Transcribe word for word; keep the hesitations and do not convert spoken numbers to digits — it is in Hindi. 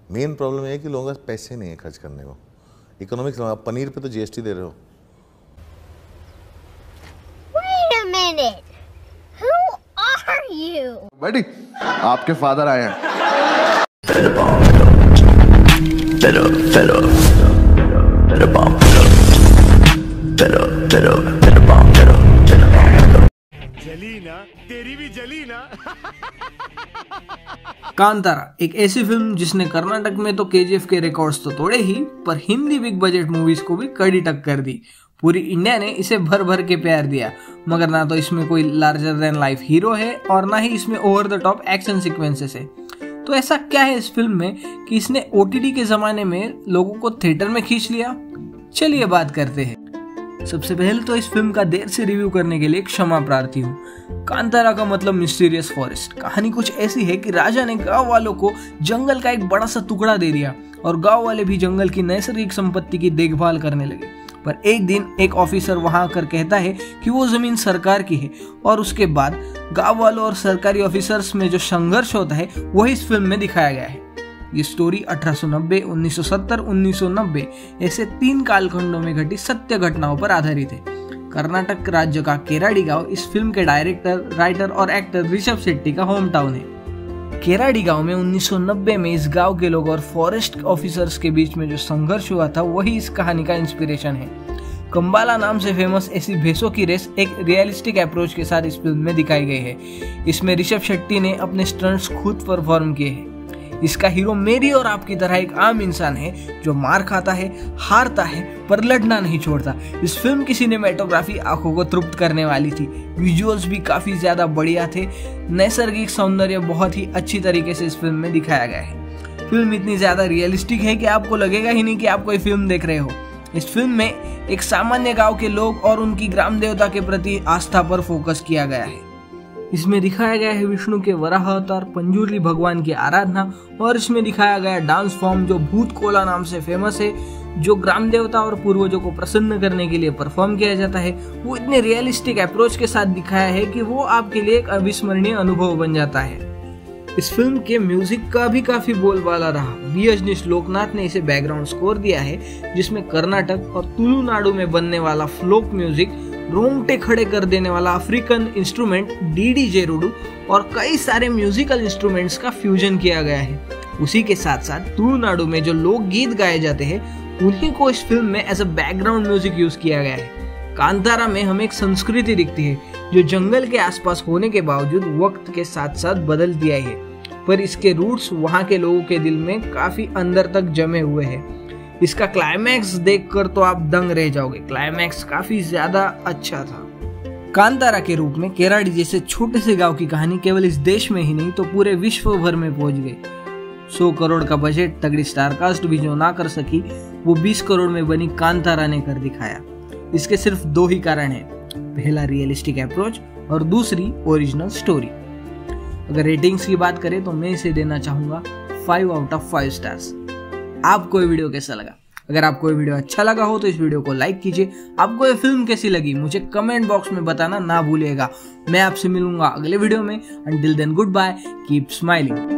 मेन प्रॉब्लम ये है कि लोगों के पास पैसे नहीं है खर्च करने को। इकोनॉमिक्स, आप पनीर पे तो जीएसटी दे रहे हो। Wait a minute. Who are you? बेटी, आपके फादर आए हैं। जली ना, तेरी भी जली ना। कांतारा एक ऐसी फिल्म जिसने कर्नाटक में तो केजीएफ के रिकॉर्ड्स तो तोड़े ही, पर हिंदी बिग बजट मूवीज को भी कड़ी टक्कर दी। पूरी इंडिया ने इसे भर भर के प्यार दिया, मगर ना तो इसमें कोई लार्जर देन लाइफ हीरो है और ना ही इसमें over the top action sequences है। तो ऐसा क्या है इस फिल्म में कि इसने ओटीटी के जमाने में लोगों को थिएटर में खींच लिया? चलिए बात करते हैं। सबसे पहले तो इस फिल्म का देर से रिव्यू करने के लिए क्षमा प्रार्थी हूँ। कांतारा का मतलब मिस्टीरियस फॉरेस्ट। कहानी कुछ ऐसी है कि राजा ने गांव वालों को जंगल का एक बड़ा सा टुकड़ा दे दिया और गांव वाले भी जंगल की नैसर्गिक संपत्ति की देखभाल करने लगे। पर एक दिन एक ऑफिसर वहां आकर कहता है कि वो जमीन सरकार की है, और उसके बाद गांव वालों और सरकारी ऑफिसर्स में जो संघर्ष होता है वही इस फिल्म में दिखाया गया है। ये स्टोरी अठारह सौ नब्बे, उन्नीस सौ सत्तर, उन्नीस सौ नब्बे ऐसे तीन कालखंडों में घटी सत्य घटनाओं पर आधारित है। कर्नाटक राज्य का केराडी गांव इस फिल्म के डायरेक्टर, राइटर और एक्टर ऋषभ शेट्टी का होम टाउन है। केराडी गांव में उन्नीस सौ नब्बे में इस गांव के लोग और फॉरेस्ट ऑफिसर्स के बीच में जो संघर्ष हुआ था वही इस कहानी का इंस्पिरेशन है। कंबाला नाम से फेमस ऐसी भैंसों की रेस एक रियलिस्टिक अप्रोच के साथ इस फिल्म में दिखाई गई है। इसमें ऋषभ शेट्टी ने अपने स्टंट्स खुद परफॉर्म किए हैं। इसका हीरो मेरी और आपकी तरह एक आम इंसान है जो मार खाता है, हारता है, पर लड़ना नहीं छोड़ता। इस फिल्म की सिनेमेटोग्राफी आंखों को तृप्त करने वाली थी। विजुअल्स भी काफी ज्यादा बढ़िया थे। नैसर्गिक सौंदर्य बहुत ही अच्छी तरीके से इस फिल्म में दिखाया गया है। फिल्म इतनी ज्यादा रियलिस्टिक है कि आपको लगेगा ही नहीं कि आप कोई फिल्म देख रहे हो। इस फिल्म में एक सामान्य गांव के लोग और उनकी ग्राम देवता के प्रति आस्था पर फोकस किया गया है। इसमें दिखाया गया है विष्णु के वराह अवतार पंजुर्ली भगवान की आराधना, और इसमें दिखाया गया डांस फॉर्म जो भूत कोला नाम से फेमस है, जो ग्राम देवता और पूर्वजों को प्रसन्न करने के लिए परफॉर्म किया जाता है। वो इतने रियलिस्टिक अप्रोच के साथ दिखाया है कि वो आपके लिए एक अविस्मरणीय अनुभव बन जाता है। इस फिल्म के म्यूजिक का भी काफी बोलबाला रहा। बी अजनीश लोकनाथ ने इसे बैकग्राउंड स्कोर दिया है, जिसमें कर्नाटक और तुलुनाडु में बनने वाला फ्लोक म्यूजिक, रोंगटे खड़े कर देने वाला अफ्रीकन इंस्ट्रूमेंट डीडी जेरुडू और कई सारे म्यूजिकल इंस्ट्रूमेंट्स का फ्यूजन किया गया है। उसी के साथ साथ तुलुनाडु में जो लोकगीत गाए जाते हैं उन्हीं को इस फिल्म में as a background music use किया गया है। कांतारा में हमें एक संस्कृति दिखती है जो जंगल के आसपास होने के बावजूद वक्त के साथ साथ बदल दिया है, पर इसके रूट्स वहां के लोगों के दिल में काफी अंदर तक जमे हुए हैं। इसका क्लाइमैक्स देखकर तो आप दंग रह जाओगे। क्लाइमैक्स काफी ज्यादा अच्छा था। कांतारा के रूप में केराडी जैसे छोटे से गांव की कहानी केवल इस देश में ही नहीं तो पूरे विश्व भर में पहुंच गई। सौ करोड़ का बजट, तगड़ी स्टारकास्ट भी जो ना कर सकी वो बीस करोड़ में बनी कांतारा ने कर दिखाया। इसके सिर्फ दो ही कारण हैं, पहला रियलिस्टिक अप्रोच और दूसरी ओरिजिनल स्टोरी। अगर रेटिंग्स की बात करें तो मैं इसे देना चाहूंगा five out of five stars. आपको ये वीडियो कैसा लगा? अगर आपको ये वीडियो अच्छा लगा हो तो इस वीडियो को लाइक कीजिए। आपको ये फिल्म कैसी लगी मुझे कमेंट बॉक्स में बताना ना भूलिएगा। मैं आपसे मिलूंगा अगले वीडियो में। Until then goodbye, keep smiling.